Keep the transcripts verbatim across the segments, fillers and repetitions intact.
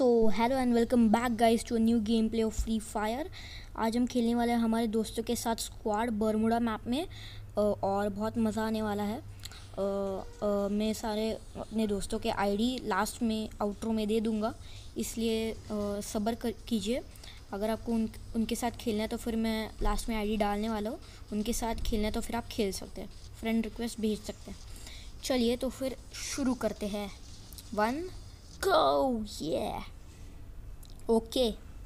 So hello and welcome back guys to a new game play of free fire. आज हम खेलने वाले हैं हमारे दोस्तों के साथ स्क्वाड बरमुडा मैप में और बहुत मज़ा आने वाला है। आ, आ, मैं सारे अपने दोस्तों के आईडी लास्ट में आउट्रो में दे दूंगा, इसलिए सब्र कीजिए। अगर आपको उन उनके साथ खेलना है तो फिर मैं लास्ट में आईडी डालने वाला हूँ। उनके साथ खेलना है तो फिर आप खेल सकते हैं, फ्रेंड रिक्वेस्ट भेज सकते हैं। चलिए तो फिर शुरू करते हैं। वन गो ये ओके।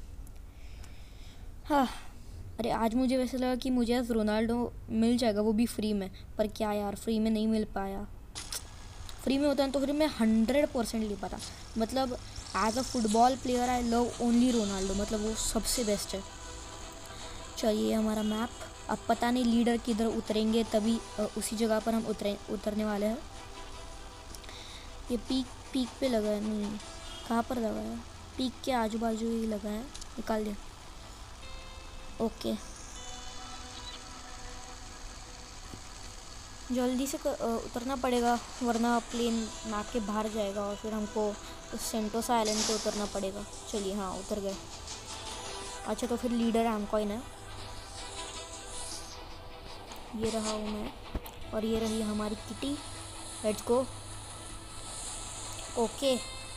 हाँ, अरे आज मुझे वैसे लगा कि मुझे आज रोनाल्डो मिल जाएगा, वो भी फ्री में, पर क्या यार फ्री में नहीं मिल पाया। फ्री में होता है तो फिर मैं हंड्रेड परसेंट ले पाता। मतलब as a football player I love only Ronaldo, मतलब वो सबसे बेस्ट है। चलिए हमारा मैप, अब पता नहीं लीडर किधर उतरेंगे, तभी उसी जगह पर हम उतरे उतरने वाले हैं। ये पीक पीक पे लगा है, नहीं कहाँ पर लगा है? पीक के आजू बाजू ही लगा है, निकाल दिया। ओके, जल्दी से उतरना पड़ेगा वरना प्लेन मैप के बाहर जाएगा और फिर हमको उस सेंटोसा आइलैंड पे उतरना पड़ेगा। चलिए हाँ उतर गए। अच्छा तो फिर लीडर एमकॉइन है, ये रहा हूँ मैं और ये रही हमारी किटी। Let's go. ओके,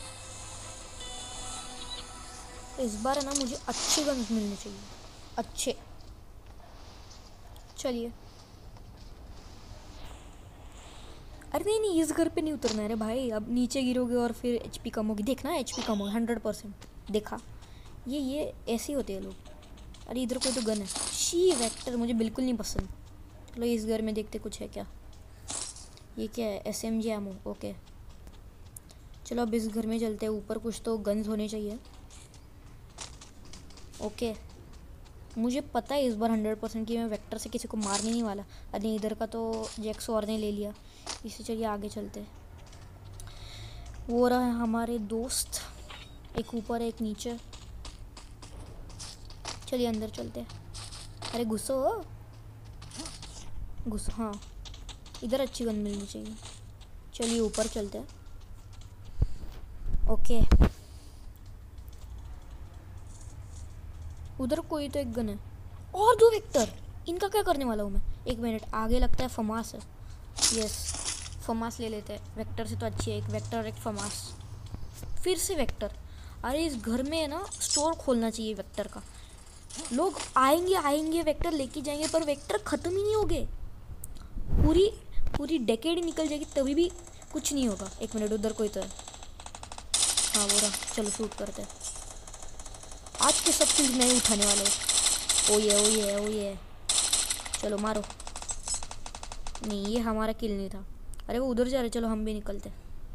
इस बार है ना मुझे अच्छे गन्स मिलने चाहिए, अच्छे। चलिए, अरे नहीं नहीं इस घर पे नहीं उतरना है रे भाई, अब नीचे गिरोगे और फिर एचपी कम होगी। देखना एचपी कम होगी हंड्रेड परसेंट। देखा, ये ये ऐसे ही होते हैं लोग। अरे इधर कोई तो गन है, शी वेक्टर मुझे बिल्कुल नहीं पसंद। चलो इस घर में देखते कुछ है क्या। ये क्या है? S M G ammo. Okay चलो अब इस घर में चलते हैं, ऊपर कुछ तो गन्स होने चाहिए। ओके मुझे पता है इस बार हंड्रेड परसेंट कि मैं वेक्टर से किसी को मारने नहीं वाला। अरे इधर का तो जैक्स और ने ले लिया, इससे चलिए आगे चलते। वो रहा हमारे दोस्त, एक ऊपर एक नीचे। चलिए अंदर चलते। अरे घुसो घुसो, हाँ इधर अच्छी गन मिलनी चाहिए। चलिए ऊपर चलते। ओके उधर कोई तो एक गन है और दो वेक्टर, इनका क्या करने वाला हूँ मैं? एक मिनट, आगे लगता है फमास है। यस फमास ले लेते हैं, वेक्टर से तो अच्छी है। एक वेक्टर एक फमास, फिर से वेक्टर। अरे इस घर में है ना स्टोर खोलना चाहिए वेक्टर का। लोग आएंगे आएंगे वेक्टर लेके जाएंगे, पर वेक्टर ख़त्म ही नहीं होंगे। पूरी पूरी डेकेड ही निकल जाएगी तभी भी कुछ नहीं होगा। एक मिनट, उधर कोई तो है। हाँ वो रहा, चलो शूट करते हैं। आज के सब चीज़ मैं ही उठाने वाला हूँ। ओ ये ओ ये ओ ये चलो मारो। नहीं ये हमारा किल नहीं था। अरे वो उधर जा रहे, चलो हम भी निकलते।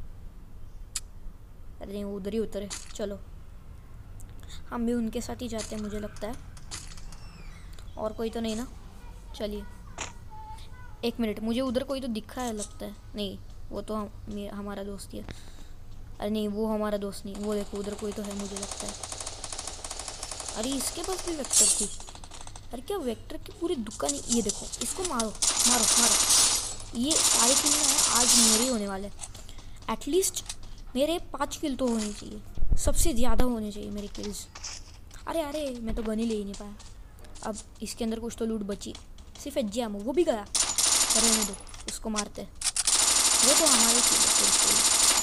अरे नहीं वो उधर ही उतरे, चलो हम भी उनके साथ ही जाते हैं मुझे लगता है। और कोई तो नहीं ना? चलिए एक मिनट, मुझे उधर कोई तो दिखा है लगता है। नहीं वो तो हम हमारा दोस्त ही है। अरे नहीं वो हमारा दोस्त नहीं, वो देखो उधर कोई तो है मुझे लगता है। अरे इसके पास भी वेक्टर थी। अरे क्या वेक्टर की पूरी दुकान, ये देखो इसको मारो मारो मारो। ये सारे किल ना आज मेरे होने वाले। एटलीस्ट मेरे पाँच किल तो होने चाहिए, सबसे ज़्यादा होने चाहिए मेरे किल्स। अरे अरे मैं तो गन ही ले ही नहीं पाया। अब इसके अंदर कुछ तो लूट बची, सिर्फ एच जी एमओ, वो भी गया। अरे नहीं दो, उसको मारते, वो तो हमारे किल।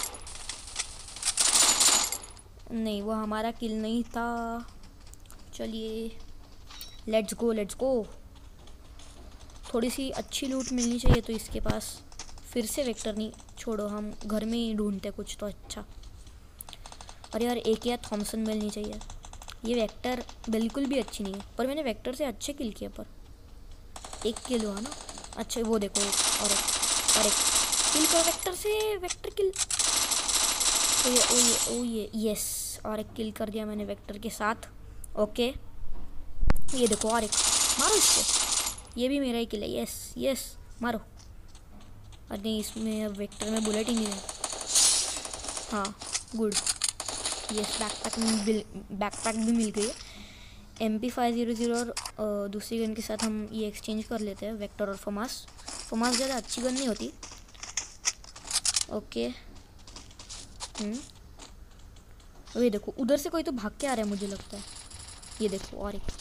नहीं वो हमारा किल नहीं था। चलिए लेट्स गो लेट्स गो। थोड़ी सी अच्छी लूट मिलनी चाहिए तो इसके पास। फिर से वेक्टर नहीं, छोड़ो हम घर में ही ढूंढते कुछ तो अच्छा। अरे यार एक या थॉमसन मिलनी चाहिए। ये वेक्टर बिल्कुल भी अच्छी नहीं है, पर मैंने वेक्टर से अच्छे किल किया, पर एक किल हुआ ना। अच्छा वो देखो एक और एक और एक किल का वेक्टर से, वेक्टर किल। ओ ये ओ ये ओ ये यस, और एक किल कर दिया मैंने वेक्टर के साथ। ओके ये देखो और एक, मारो इसको, ये भी मेरा ही किल है। यस यस मारो। अरे नहीं इसमें अब वेक्टर में बुलेट ही नहीं है। हाँ गुड, यस बैकपैक मिल बैकपैक भी मिल गई है। M P five zero zero और दूसरी गन के साथ हम ये एक्सचेंज कर लेते हैं, वेक्टर और फमास। फमास ज़्यादा अच्छी गन नहीं होती। ओके ये देखो उधर से कोई तो भाग के आ रहा है मुझे लगता है। ये देखो और एक।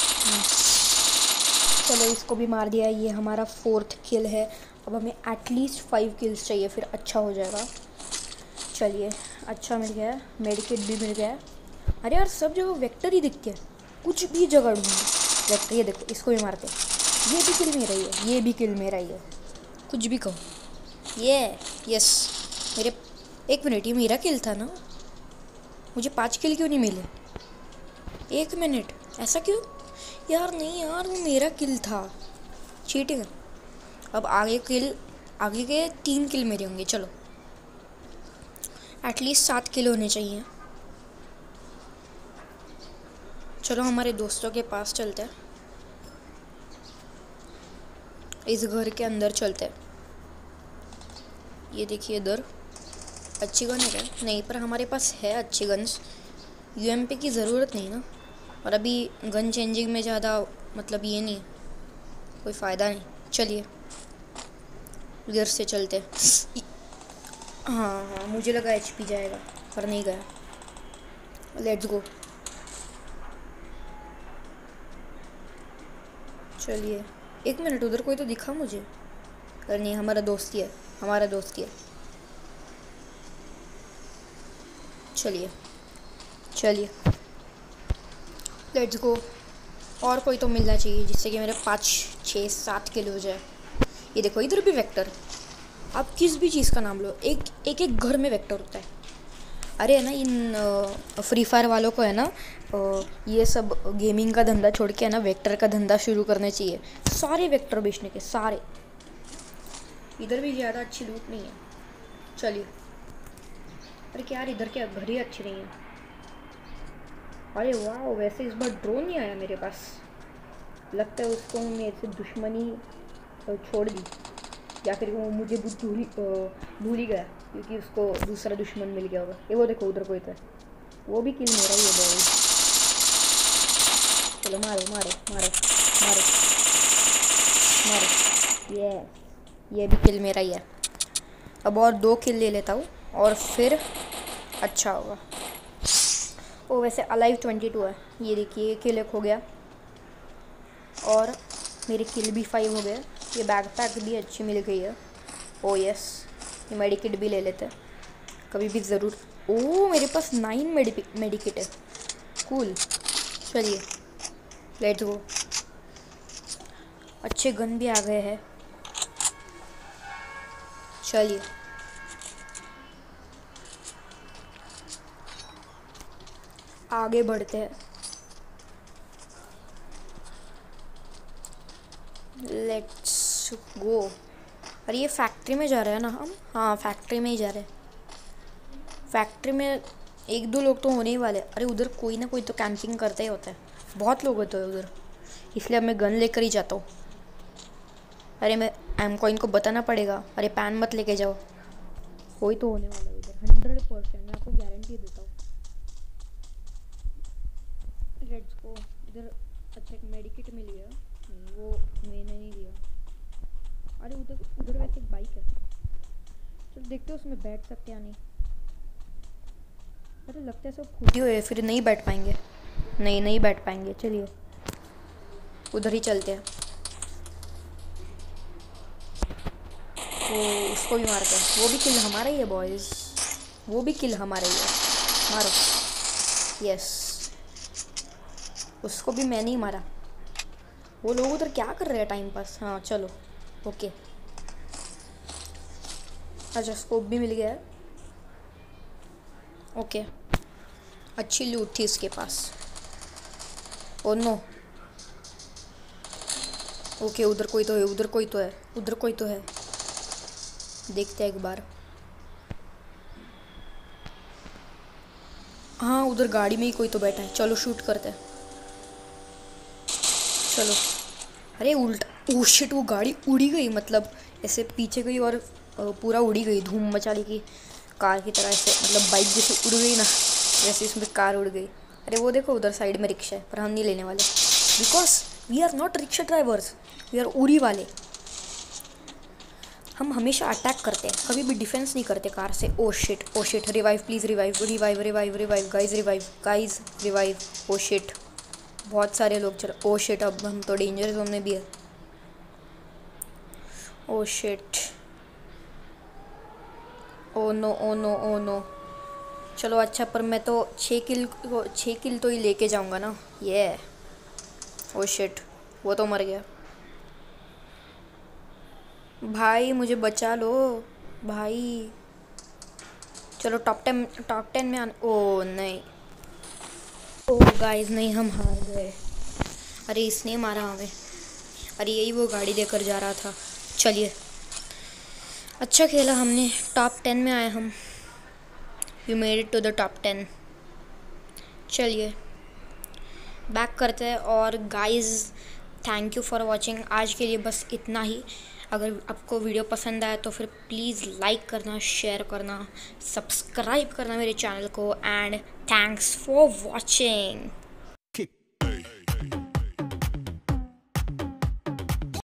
चलो इसको भी मार दिया। ये हमारा फोर्थ किल है। अब हमें एटलीस्ट फाइव किल्स चाहिए, फिर अच्छा हो जाएगा। चलिए अच्छा मिल गया है, मेडिकेट भी मिल गया है। अरे यार सब जगह वेक्टर ही दिखते हैं, कुछ भी जगह ढूंढो वेक्टर। ये देखो इसको भी मारते, ये भी किल मेरा ही है, ये भी किल मेरा ही है, कुछ भी कहो। ये यस मेरे, एक मिनट, ये मेरा किल था ना? मुझे पाँच किल क्यों नहीं मिले? एक मिनट, ऐसा क्यों यार? नहीं यार वो मेरा किल था, चीटिंग। अब आगे किल, आगे के तीन किल मेरे होंगे। चलो एटलीस्ट सात किल होने चाहिए। चलो हमारे दोस्तों के पास चलते हैं, इस घर के अंदर चलते हैं। ये देखिए इधर अच्छी गन है क्या? नहीं, पर हमारे पास है अच्छी गन्स। यूएमपी की ज़रूरत नहीं ना, और अभी गन चेंजिंग में ज़्यादा मतलब ये नहीं, कोई फ़ायदा नहीं। चलिए इधर से चलते। हाँ हाँ मुझे लगा एचपी जाएगा, पर नहीं गया। Let's go. चलिए एक मिनट, उधर कोई तो दिखा मुझे। अरे नहीं, हमारा दोस्त ही है, हमारा दोस्त ही है। चलिए चलिए लेट्स गो। और कोई तो मिलना चाहिए जिससे कि मेरे पाँच छः सात किलो हो जाए। ये देखो इधर भी वेक्टर। आप किस भी चीज़ का नाम लो, एक एक एक घर में वेक्टर होता है। अरे है ना, इन फ्री फायर वालों को है ना, ये सब गेमिंग का धंधा छोड़ के है ना वेक्टर का धंधा शुरू करना चाहिए। सारे वेक्टर बेचने के सारे। इधर भी ज़्यादा अच्छी लूट नहीं है। चलिए। अरे क्या यार, इधर क्या घर ही अच्छी नहीं है। अरे वाह, वैसे इस बार ड्रोन नहीं आया मेरे पास। लगता है उसको मेरे से दुश्मनी छोड़ दी, या फिर वो मुझे भूल भूल ही गया, क्योंकि उसको दूसरा दुश्मन मिल गया होगा। ये वो देखो उधर कोई था, वो भी किल मेरा ही है। चलो मारो मारो मारो मारो मारो। ये ये भी किल मेरा ही है। अब और दो किल ले लेता हूँ और फिर अच्छा होगा। वो वैसे अलाइव ट्वेंटी टू है। ये देखिए किल एक हो गया और मेरे किल भी फाइव हो गए। ये बैग पैक भी अच्छी मिल गई है। ओ यस, ये मेडिकेट भी ले लेते हैं कभी भी ज़रूर। ओ मेरे पास नाइन मेडि मेडिकेट है, कूल। चलिए लेट्स गो। अच्छे गन भी आ गए हैं। चलिए आगे बढ़ते हैं। Let's go. अरे ये फैक्ट्री में जा रहे हैं ना हम? हाँ फैक्ट्री में ही जा रहे हैं। फैक्ट्री में एक दो लोग तो होने ही वाले। अरे उधर कोई ना कोई तो कैंपिंग करता ही होता है, बहुत लोग होते हैं उधर, इसलिए अब मैं गन लेकर ही जाता हूँ। अरे मैं एम कॉइन को बताना पड़ेगा, अरे पैन मत लेके जाओ। कोई तो होने वाला है उधर, हंड्रेड परसेंट मैं आपको गारंटी देता हूँ। Let's go. इधर अच्छा एक मेडिकेट मिल गया, वो मैंने नहीं लिया। अरे उधर उधर वैसे एक बाइक है, चलो देखते हैं उसमें बैठ सकते या नहीं। अरे लगता है सब खुदी हुए, फिर नहीं बैठ पाएंगे। नहीं नहीं बैठ पाएंगे। चलिए उधर ही चलते हैं। वो उसको भी मारते हैं, वो भी किल हमारा ही है बॉयज़, वो भी किल हमारा ही है। मारो। यस, उसको भी मैंने ही मारा। वो लोग उधर क्या कर रहे हैं, टाइम पास। हाँ चलो ओके। अच्छा स्कोप भी मिल गया है। ओके अच्छी लूट थी इसके पास। Oh no. ओके उधर कोई तो है, उधर कोई तो है, उधर कोई तो है। देखते हैं एक बार। हाँ उधर गाड़ी में ही कोई तो बैठा है, चलो शूट करते हैं। चलो। अरे उल्टा, ओ शिट, वो गाड़ी उड़ी गई, मतलब ऐसे पीछे गई और पूरा उड़ी गई, धूम मचा ली की कार की तरह। ऐसे मतलब बाइक जैसे उड़ गई ना, वैसे इसमें कार उड़ गई। अरे वो देखो उधर साइड में रिक्शा है, पर हम नहीं लेने वाले, because we are not rickshaw drivers, we are उड़ी वाले। हम हमेशा अटैक करते हैं, कभी भी डिफेंस नहीं करते कार से। Oh shit, oh shit, revive please, revive revive revive revive guys, revive guys, revive. Oh shit, बहुत सारे लोग चल। ओ शिट, अब हम तो डेंजर जोन में भी है। Oh shit, oh no, oh no, oh no. चलो अच्छा, पर मैं तो छः किल छः किल तो ही लेके जाऊंगा ना। ये ओ शिट, वो तो मर गया। भाई मुझे बचा लो भाई। चलो टॉप टेन, टॉप टेन में आने। ओ नहीं, ओ गाइस नहीं, हम हार गए। अरे इसने मारा हमें। अरे यही वो गाड़ी देकर जा रहा था। चलिए, अच्छा खेला हमने, टॉप टेन में आए हम। We made it to the top ten. चलिए बैक करते हैं। और guys thank you for watching. आज के लिए बस इतना ही। अगर आपको वीडियो पसंद आया तो फिर प्लीज़ लाइक करना, शेयर करना, सब्सक्राइब करना मेरे चैनल को। And thanks for watching.